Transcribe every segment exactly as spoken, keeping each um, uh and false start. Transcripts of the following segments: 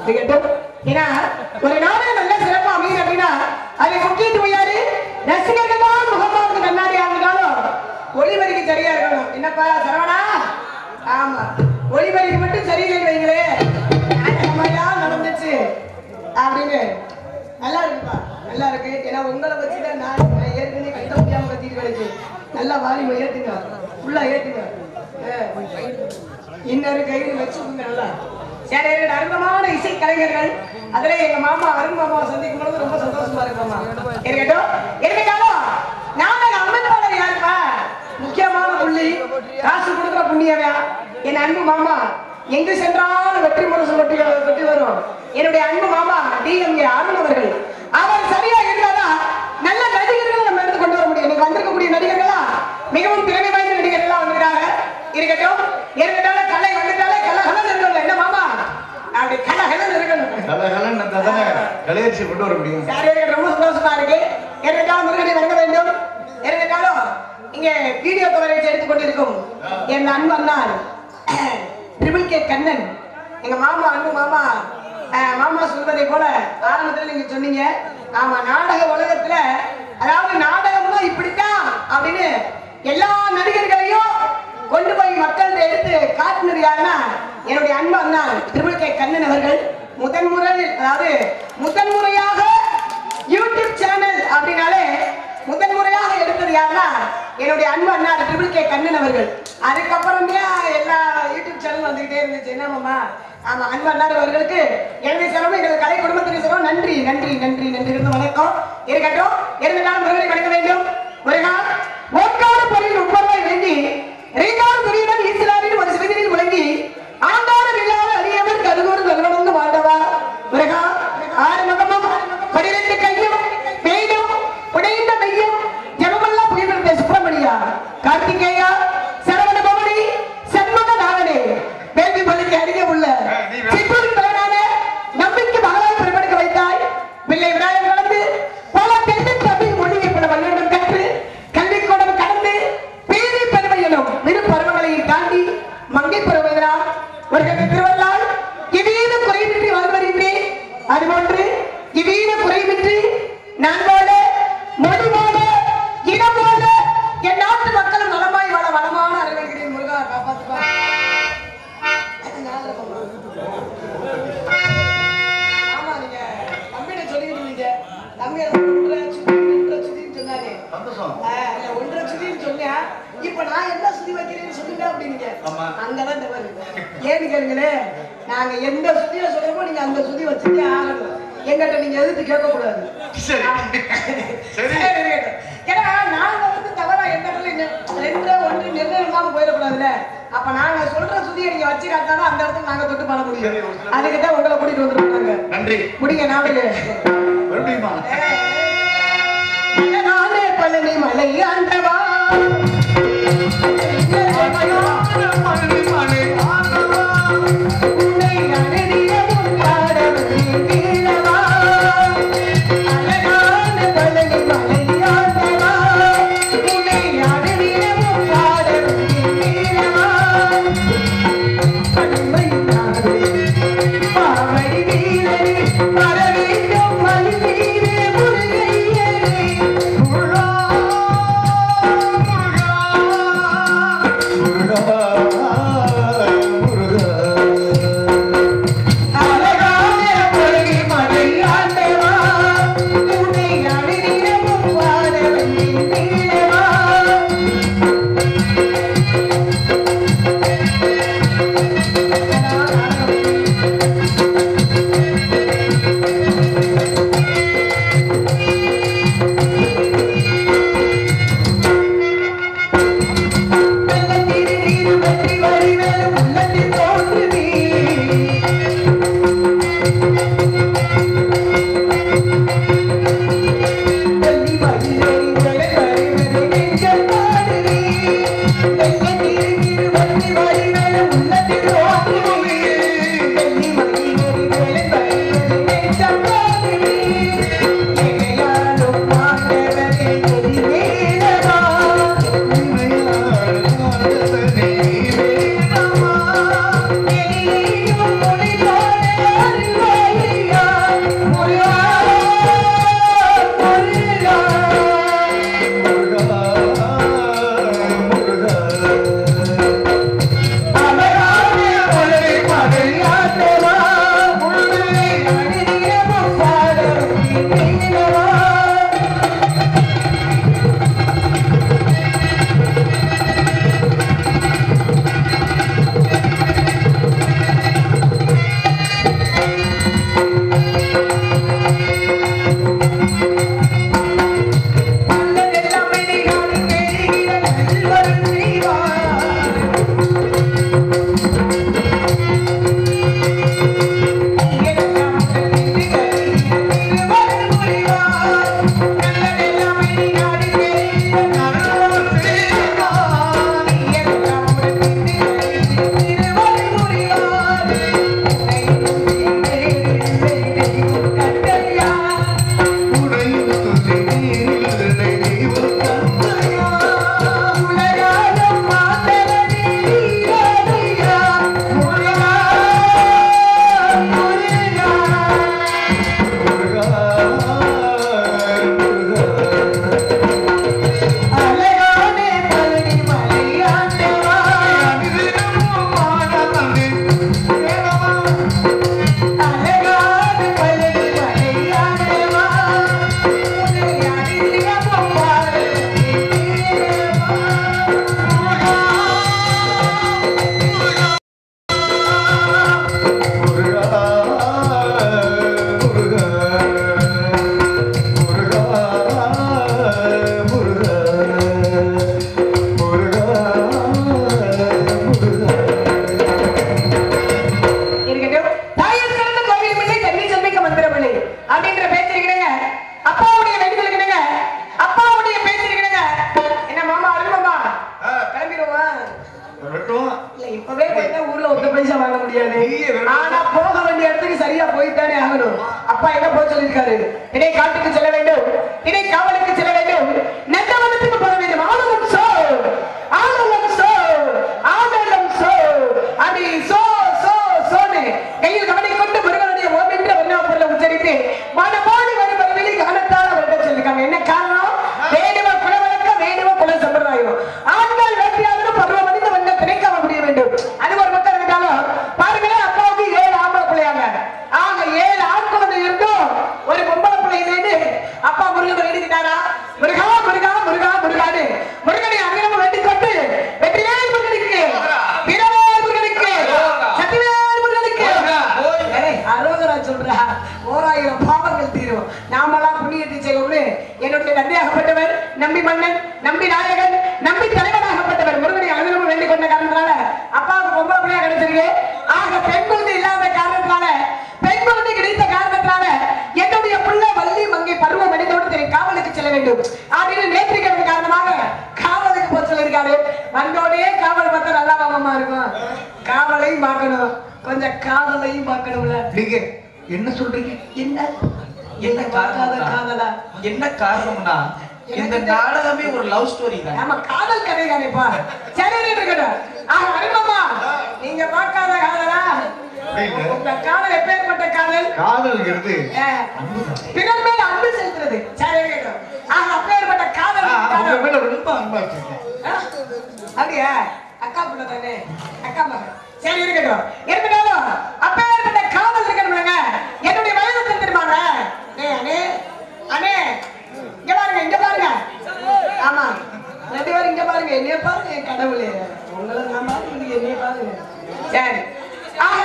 ஏன்னா ஒரு நாடகம் நல்ல சிறப்பா அமையும் அப்படின்னா அதை முக்கியத்துவம் யாரு? ரசிகர்கள் தான் முகமாக கண்ணாடி ஆகினாலும் ஒளிவரிக்கு சரியா இருக்கணும். என்னப்பா சரவணா? ஆமா, ஒளிவரிக்கு மட்டும் சரியில்லைன்னு வைங்களே, நடந்துச்சு அப்படின்னு. நல்லா இருக்குப்பா, நல்லா இருக்கு. ஏன்னா உங்களை வச்சுதான் நான் ஏற்கனவே கட்ட முடியாம கத்திட்டு கிடைச்சு. நல்லா வாலிப ஏத்துங்க, ஃபுல்லா ஏத்துங்க. இன்னொரு கையில் வச்சுக்கோங்க. நல்லா சரி, அற்புதமான இசை கலைஞர்கள். அதுல எங்க மாமா அருண் மாமாவை சந்திக்கும் பொழுது ரொம்ப சந்தோஷமா இருக்கு. மாமா இருக்கட்டும் இருக்கட்டாலும் நாம அம்மன்பாளர் யாருப்பா? முக்கியமான புள்ளி, காசு கொடுக்குற புண்ணியவா என் அன்பு மாமா. எங்கு சென்றாலும் வெற்றி முரசு வெற்றி வெற்றி வரும். என்னுடைய அன்பு மாமா டி எம் ஏ அருண் அவர்கள். அவர் சரியா இருந்தாதான் நல்ல நடிகர்களை நம்ம எடுத்து கொண்டு வர முடியும். நீங்க வந்திருக்கக்கூடிய நடிகர்களா மிகவும் திறமை வாய்ந்த நடிகர்களா வந்துட்டாங்க. இருக்கட்டும் இருக்கட்டும் கலை வந்துட்டாலே கலகலன்னு இருக்கணும். என்ன மாமா அப்படி கலகலன்னு இருக்கணும். கலகலன்னு இருந்தாதானே கலையரசி கொண்டு வர முடியும். சரி, ரொம்ப சந்தோஷமா இருக்கு. இருக்கட்டும் முருகனை வணங்க வேண்டும். இருக்கட்டும் இங்க வீடியோ கவரேஜ் எடுத்துக் கொண்டிருக்கும் என் அன்பு அண்ணார் ட்ரிபிள் கே கண்ணன், எங்க மாமா அன்பு மாமா. மாமா சொல்வதை போல ஆரம்பத்துல நீங்க சொன்னீங்க. ஆமா, நாடக உலகத்துல அதாவது நாடகம்னா இப்படித்தான் அப்படின்னு எல்லா நடிகர்களையும் கொண்டு போய் மக்கள் எடுத்து காட்டினது யாருன்னா என்னுடைய அன்பு அண்ணா ட்ரிபிள் கே கண்ணன் அவர்கள். முதன் முறையில் அதாவது முதன் முறையாக யூடியூப் சேனல் அப்படின்னாலே முதன் முறையாக எடுத்தது யாருன்னா என்னுடைய அன்பு அண்ணா ட்ரிபிள் கே கண்ணன் அவர்கள். அதுக்கப்புறமே எல்லா யூடியூப் சேனல் வந்துகிட்டே இருந்துச்சு. என்ன மாமா? ஆமா, அன்பு அண்ணா அவர்களுக்கு என்னுடைய சிறப்பு எங்கள் கலை குடும்பத்தின் சிறப்பு நன்றி நன்றி நன்றி நன்றி வணக்கம். இருக்கட்டும் இருந்தாலும் முருகனை வணங்க வேண்டும். முருகா ஒற்காடு பொருளில் முப்பதாய் வேண்டி ரீகால் துறையுடன் ஈஸ்வராவின் ஒரு சிவனில் முழங்கி ஆண்டாடு இல்லாத அடியவர் கருகூர் கருவணந்து வாழ்ந்தவா. முருகா ஆறு முகமும் பனிரெண்டு கையும் பெய்தும் உடைந்த மையம் ஜனமெல்லாம் புயல் சுப்பிரமணியா கார்த்திகேயா சரவண பவனி சண்முக நாகனே வேள்வி பலிக்கு அருகே உள்ள சித்தூரின் தலைவனான நம்பிக்கை மகளாய் பெருமெடுக்க வைத்தாய். பிள்ளை விநாயகர் கலந்து பல தெற்கு தமிழ் மொழியை பல வல்லிடம் கற்று கல்விக்கூடம் கடந்து பேரி பெருமை எனும் இரு பருவங்களை தாண்டி மங்கை பருவதனால் ஒரு திருவள்ளால் இவீன குறைவின்றி வாழ்வறின்றி அதுபோன்று இவீன குறைவின்றி நண்போட மொழிவோட இனமோட என் நாட்டு மக்களும் நலமாய் வாழ வளமான அறிவிக்கிறேன். முருகா காப்பாத்துப்பா. ஆமா, நீங்க தம்பிட சொல்லிருந்தீங்க. தம்பி ஒன்றரை சுத்தின்னு சொன்னாரு. ஒன்றரை சுத்தின்னு சொன்னா இப்ப நான் என்ன சுத்தி வைக்கிறேன்னு சொல்லுங்க அப்படின்னீங்க. அங்கதான் தவறு. ஏன்னு கேளுங்களே, நாங்க எந்த சுத்திய சொல்றோமோ நீங்க அந்த சுத்தி வச்சுட்டே ஆகணும். எங்கிட்ட நீங்க எதிர்த்து கேட்க கூடாது. ஏன்னா நாங்க வந்து தவறா என்ன ரெண்டு ஒன்று நிர்ணயமாக போயிடக்கூடாதுல்ல. அப்ப நாங்க சொல்ற சுதியை நீங்க வச்சு காட்டாதான் அந்த இடத்துல நாங்க தொட்டு பண்ண முடியும். அதுக்குதான் உங்களை கூட்டிட்டு வந்துருக்காங்க. நன்றி முடிங்க. நாளைக்கு பழனி மலை ஆண்டவா Oh இப்பவே போயிட்டா ஊர்ல ஒத்த பைசா வாங்க முடியாது. ஆனா போக வேண்டிய இடத்துக்கு சரியா போயிட்டானே ஆகணும். அப்பா என்ன போய் சொல்லியிருக்காரு, இடை காட்டுக்கு செல்ல வேண்டும், இடை காவலுக்கு செல்ல வேண்டும், நெட்டவனத்துக்கு போக வேண்டும். ஆளும் சோ ஆளும் சோ ஆளும் சோ அப்படி சோ சோ சோனு கையில் கவனை கொண்டு முருகனுடைய ஓம் என்ற வண்ணாப்பொருளை உச்சரித்து மனமாடி வரும் வரவில்லை காலத்தால் அவர்கிட்ட சொல்லியிருக்காங்க. என்ன காரணம்? வேடுவ குலவழக்கம், வேடுவ குல சம்பிரதாயம். ஆண்கள் வேட்டையாளரும் பருவம் அணிந்து வந்த திணைக்காம முடிய வேண்டும். அது ஒரு பக்கம் இருந்தாலும் பாருங்களேன், அப்பாவுக்கு ஏழு ஆம்பளை பிள்ளையாங்க. ஆக ஏழு ஆண் குழந்தை இருந்தும் ஒரு பொம்பளை பிள்ளை இல்லைன்னு அப்பா முருகன் எழுதிட்டாரா? முருகா முருகா முருகா முருகாடு முருகனை அங்கிரம வேண்டிக் கொண்டு வெற்றிவேல் முருகனுக்கு, வீரவேல் முருகனுக்கு, சத்திவேல் முருகனுக்கு அரோகரா சொல்றா. ஓராயிரம் பாவங்கள் தீரும். நாமெல்லாம் புண்ணியத்தை செய்வோம்னு என்னுடைய நன்றியாகப்பட்டவர் நம்பி மன்னன், நம்பி நாயகன், நம்பி தலைவனாகப்பட்டவர் முருகனை அனுகிரகம் வேண்டிக் கொண்ட காரணத்தினால அப்பாவுக்கு பொம்பளை பிள்ளையா கிடைச்சிருக்கு. ஆக பெண் குழந்தை இல்லாத காரணத்தினால, பெண் குழந்தை கிடைத்த காரணத்தினால என்னுடைய பிள்ளை வள்ளி மங்கை பருவம் அடைந்தோடு திரு காவலுக்கு செல்ல வேண்டும் அப்படின்னு நேற்றிக்கிறது காரணமாக காவலுக்கு போக சொல்லியிருக்காரு. வந்தோடே காவல் பார்த்தா நல்லா வாங்கம்மா இருக்கும். காவலையும் பார்க்கணும், கொஞ்சம் காதலையும் பார்க்கணும்ல. நீங்க என்ன சொல்றீங்க? என்ன என்ன பார்க்காத காதலா? என்ன காரணம்னா இந்த நாடகமே ஒரு லவ் ஸ்டோரி தான். நம்ம காதல் கதை தானேப்பா. சரி இருக்கட்டும். ஆஹ் அருமாமா, நீங்க பார்க்காத காதலா? உங்க காதல் எப்பேற்பட்ட காதல்? காதல்ங்கிறது பிறர் மேல அன்பு செலுத்துறது. சரி இருக்கட்டும். ஆஹ் அப்பேற்பட்ட காதல் அவங்க மேல ரொம்ப அன்பா வச்சிருக்கேன். அப்படியா? அக்கா பிள்ளை தானே, அக்கா மகன். சரி இருக்கட்டும். இருக்கட்டும். அப்பேற்பட்ட காதல் இருக்கணும்லங்க. என்னுடைய வயது தெரியுமாங்க? அண்ணே அண்ணே இங்க பாருங்க, இங்க பாருங்க. ஆமா, ரெண்டு பேரும் இங்க பாருங்க. என்னைய பாருங்க, என் கடவுளே. உங்களை நான் பாருங்க, என்னைய பாருங்க. சரி. ஆக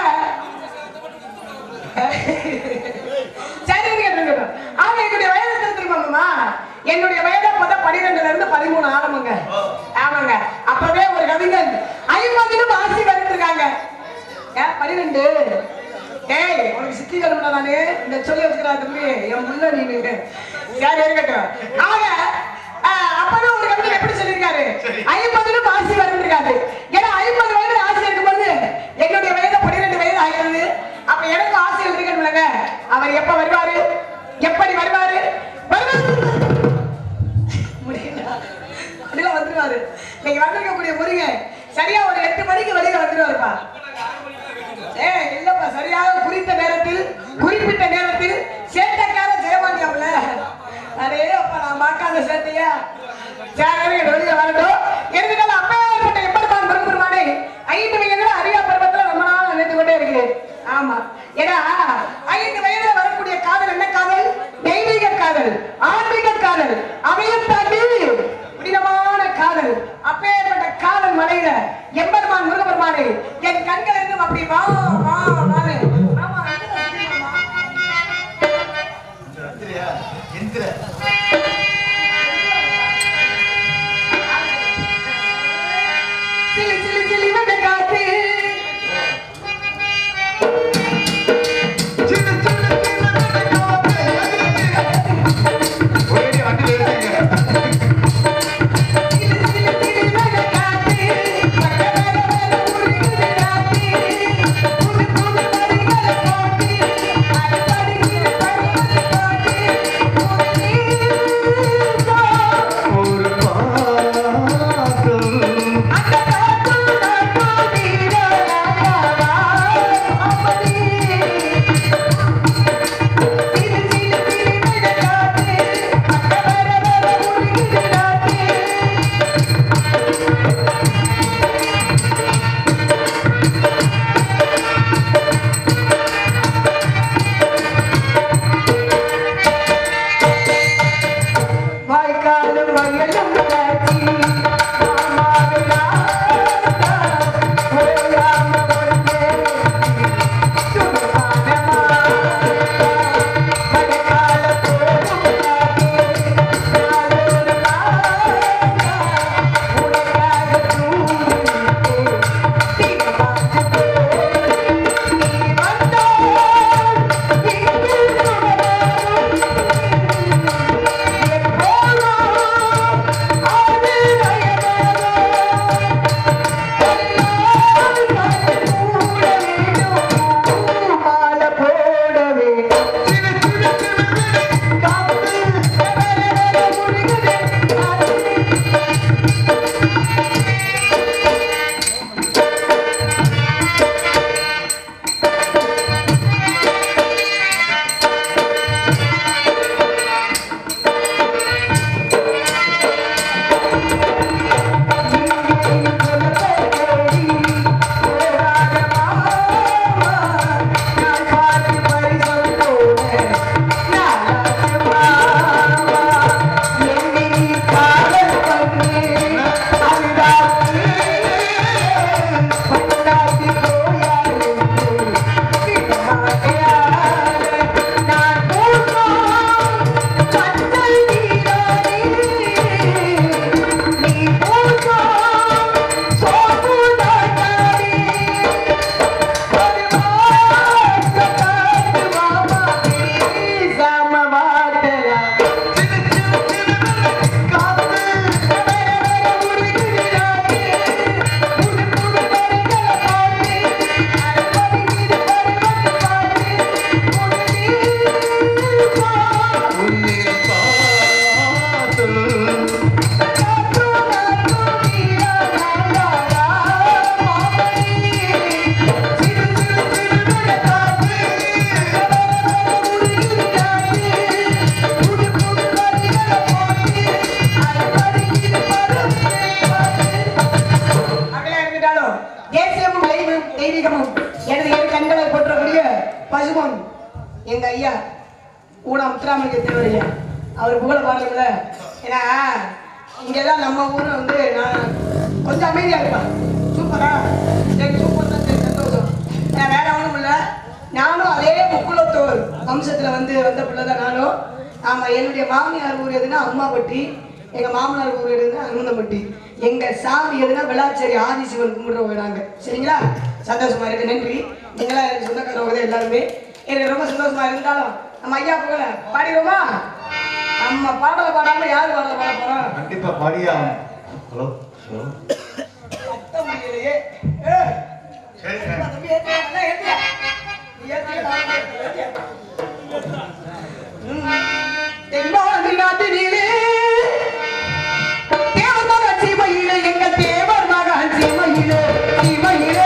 சரி இருக்கட்டும். ஆக என்னுடைய வயது தெரியுமாமா? என்னுடைய வயதை போத பனிரெண்டுல இருந்து பதிமூணு ஆரம்பங்க. ஆமாங்க. அப்பவே ஒரு கவிஞன் ஐம்பதிலும் ஆசி வரைந்திருக்காங்க. ஏன் பனிரெண்டு? ஏய், உனக்கு சித்தி கருமடா நானு இந்த சொல்லி வச்சுக்கிறா தம்பி, என் முள்ள நீங்க. சரி இருக்கட்டும். ஆக அப்பவே ஒரு கவிஞர் எப்படி சொல்லியிருக்காரு, ஐம்பதிலும் ஆசி வரைந்திருக்காரு. ஏன்னா ஐம்பது வயது ஆசி இருக்கும்போது என்னுடைய வயது பனிரெண்டு வயது ஆகிறது. அப்ப எனக்கு ஆசைகள் இருக்கணும்லங்க. அவர் எப்ப வருவாரு, எப்படி வருவாரு? முடியல வந்துருவாரு. நீங்க வந்திருக்கக்கூடிய முருகன் சரியா ஒரு எட்டு மணிக்கு வெளியில வந்துருவாருப்பா. ஏ இல்லப்பா, சரியாக குறித்த நேரத்தில் குறிப்பிட்ட நேரத்தில் சேட்டைக்கார ஜெயவாண்டியாப்ல. அதே அப்பா நான் பார்க்காத சேட்டையா? சரி வெளியில வரட்டும். இருந்தாலும் அப்பேற்பட்ட எப்படிப்பான் பெருமானை ஐந்து வயதுல அரியா பருவத்துல ரொம்ப நாள் நினைத்து கொண்டே இருக்கு. ஆமா, ஏன்னா ஐந்து வயதுல வரக்கூடிய காதல் என்ன காதல்? தெய்வீக காதல், ஆன்மீக காதல், அவையும் தாண்டி புனிதமான காதல். அப்பேற்பட்ட காதல் மலையில எம்பெருமான் முருகபெருமானே என் கண்கள் இருந்தும் அப்படி வா வா வாரு. ஆமா, சிலி சிலி சிலி வந்த காத்து புது புது தேசியமும் தெய்வம் தெய்வீகமும் எனது என் கண்களை போற்றக்கூடிய பசுமன் எங்க ஐயா ஊனா முத்துராமலிங்க தேவரையா அவர் புகழ பாடல. ஏன்னா இங்கெல்லாம் நம்ம ஊர்ல வந்து நான் கொஞ்சம் அமைதியா இருப்பேன். சூப்பரா சரி சூப்பர் தான் சரி சந்தோஷம். நான் வேற ஒன்றும் இல்லை, நானும் அதே முக்குளத்தோர் வம்சத்துல வந்து வந்த பிள்ளைதான் நானும். ஆமா, என்னுடைய மாமியார் ஊர் எதுனா அம்மாப்பட்டி, எங்க மாமனார் ஊர் எதுனா அனுமந்தப்பட்டி, எங்க சாமி எதுனா விளாச்சேரி ஆதிசிவன் கும்பிடுறவங்க நாங்க. சரிங்களா? சந்தோஷமா இருக்கு, நன்றி. நீங்களா எனக்கு சொந்தக்காரவங்க எல்லாருமே. எனக்கு ரொம்ப சந்தோஷமா இருந்தாலும் நம்ம ஐயா புகழ பாடிடுவோமா? நம்ம பாடல பாடாம யாரு பாடல பாட போறோம்? கண்டிப்பா பாடியா. ஹலோ ஹலோ அத்த முடியலையே. சரி தம்பி ஏத்தியா நல்லா ஏத்தியா ஏத்தியா நான் ஏத்தியா தென்பாண்டி நாட்டினிலே தேவர் மகன் சீமையிலே, எங்க தேவர் மகன் சீமையிலே சீமையிலே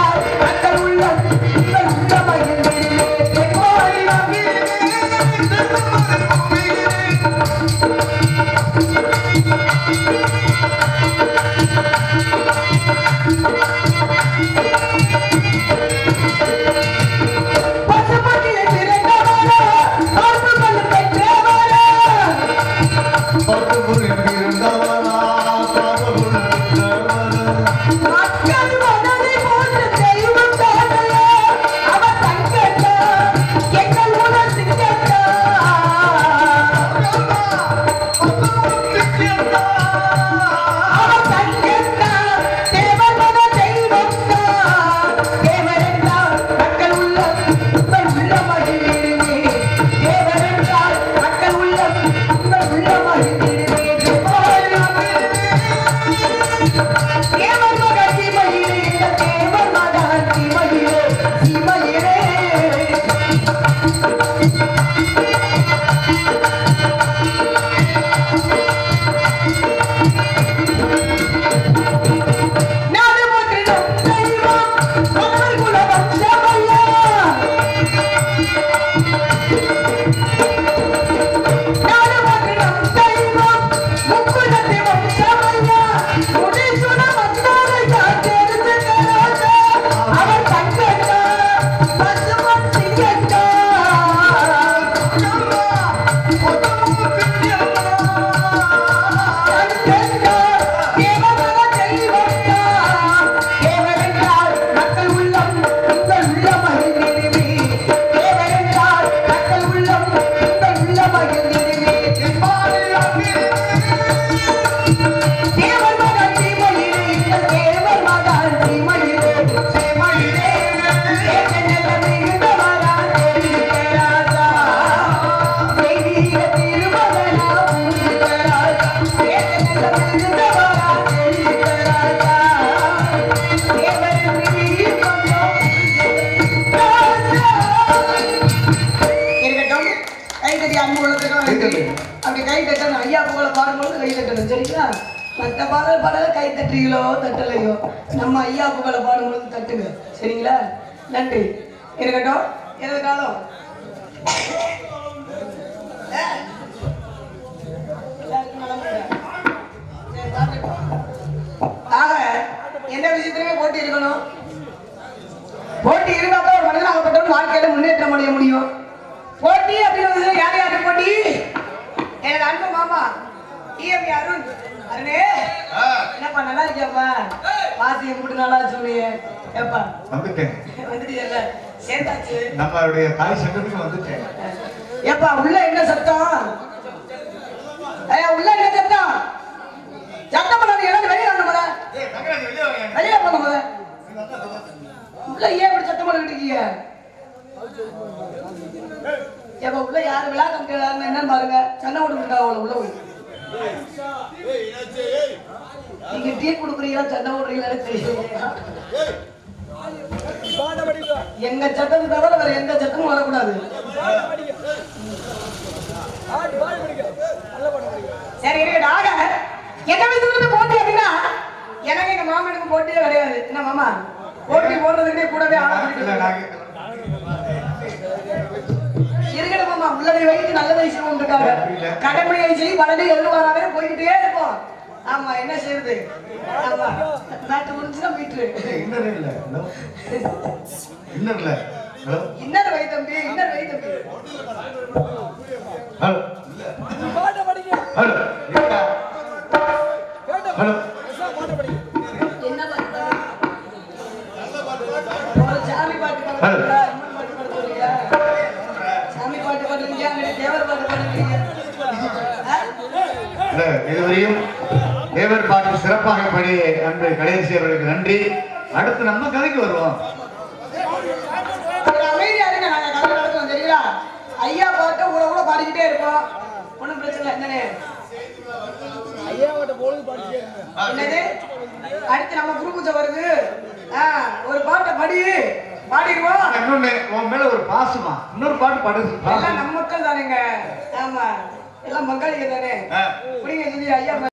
Thank you. அன்பு உள்ளத்துக்கும் நன்றி. அப்படி கை தட்டணும், ஐயா புகழ பாடும்போது கை தட்டணும், சரிங்களா? மற்ற பாடல் பாடல கை தட்டுறீங்களோ தட்டலையோ, நம்ம ஐயா புகழ பாடும்போது தட்டுங்க, சரிங்களா? நன்றி. இருக்கட்டும், இருந்தாலும் ஆக எந்த விஷயத்திலுமே போட்டி இருக்கணும். போட்டி இருந்தாதான் ஒரு மனிதன் ஆகப்பட்டவன் வாழ்க்கையில முன்னேற்றம் அடைய முடியும். போட்டி அப்படின்னு யார் யாருக்கு போட்டி? எனது அன்பு மாமா டிஎம் அருண். அருணே என்னப்பா நல்லா இருக்கியாப்பா? பாசி எப்படி நல்லா சொன்னீங்க? ஏப்பா வந்துட்டேன். வந்துட்டீங்கல்ல, சேர்ந்தாச்சு. நம்மளுடைய தாய் சங்கத்துக்கு வந்துட்டேன். ஏப்பா உள்ள என்ன சத்தம்? ஐயா உள்ள என்ன சத்தம்? சத்தம் பண்ணாத, எல்லாரும் வெளியே வாங்க போல. வெளியே போங்க போல. உள்ள ஏன் இப்படி சத்தம் பண்ணிட்டு இருக்கீங்க? ஏப்பா உள்ள யாரு விழா கமிட்டியாளர் என்னன்னு பாருங்க. சண்டை போட்டுருக்கா அவளை உள்ள போய். நீங்க டீ கொடுக்குறீங்களா சண்டை போடுறீங்களான்னு தெரியல. எங்க சட்டத்தை தவிர வேற எந்த சட்டமும் வரக்கூடாது. சரி ஆக என்ன விஷயத்துல போட்டி அப்படின்னா எனக்கு எங்க மாமனுக்கு போட்டியே கிடையாது. என்ன மாமா போட்டி போடுறதுக்கே கூடவே இருக்கணும் மாமா. உள்ளதை வைத்து நல்லதை செய்வோம் இருக்காங்க. கடமையை செய்ய பலனை எதிர்பாராவே போய்கிட்டே இருப்போம். ஆமா என்ன செய்யுது? ஆமா நாட்டு முடிஞ்சுன்னா மீட்ரு இன்னர் இல்ல இன்னர் இல்ல இன்னர் வை தம்பி, இன்னர் வை தம்பி. ஹலோ ஹலோ ஹலோ என்ன பாட்டு? ஒரு சாமி பாட்டு பாடுறீங்களா? அம்மன் பாட்டு பாடுறீங்களா? சாமி பாட்டு பாடுறீங்க, தேவர் பாட்டு பாடுறீங்க. இதுவரையும் தேவர் பாட்டு சிறப்பாக பாடிய அன்பு கடைசி அவர்களுக்கு நன்றி. அடுத்து நம்ம கதைக்கு வருவோம். அமைதியா இருங்க, நாங்க கதை நடத்துவோம், சரிங்களா? ஐயா பாட்டு கூட கூட பாடிக்கிட்டே இருப்போம், ஒன்றும் பிரச்சனை என்னன்னு. என்னது அடுத்து நம்ம குரு பூஜை வருது. ஒரு பாட்டை படி பாடிடுவோம். இன்னொன்னு உன் மேல ஒரு பாசமா இன்னொரு பாட்டு பாடு. எல்லாம் நம்ம மக்கள் தானேங்க. ஆமா எல்லாம் மக்களுக்கு தானே. புரியுங்க சொல்லி ஐயா